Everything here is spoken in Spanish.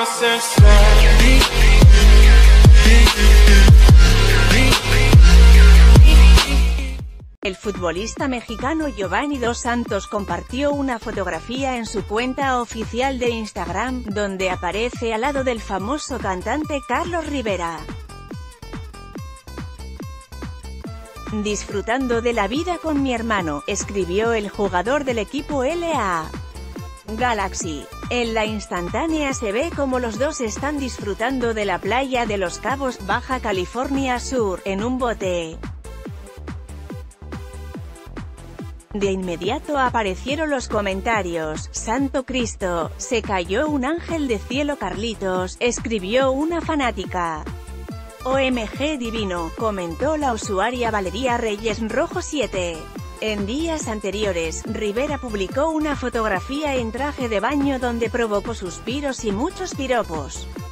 El futbolista mexicano Giovanni Dos Santos compartió una fotografía en su cuenta oficial de Instagram, donde aparece al lado del famoso cantante Carlos Rivera. Disfrutando de la vida con mi hermano, escribió el jugador del equipo LA Galaxy. En la instantánea se ve como los dos están disfrutando de la playa de Los Cabos, Baja California Sur, en un bote. De inmediato aparecieron los comentarios: «Santo Cristo, se cayó un ángel de cielo Carlitos», escribió una fanática. «OMG divino», comentó la usuaria Valeria Reyes Rojo 7. En días anteriores, Rivera publicó una fotografía en traje de baño donde provocó suspiros y muchos piropos.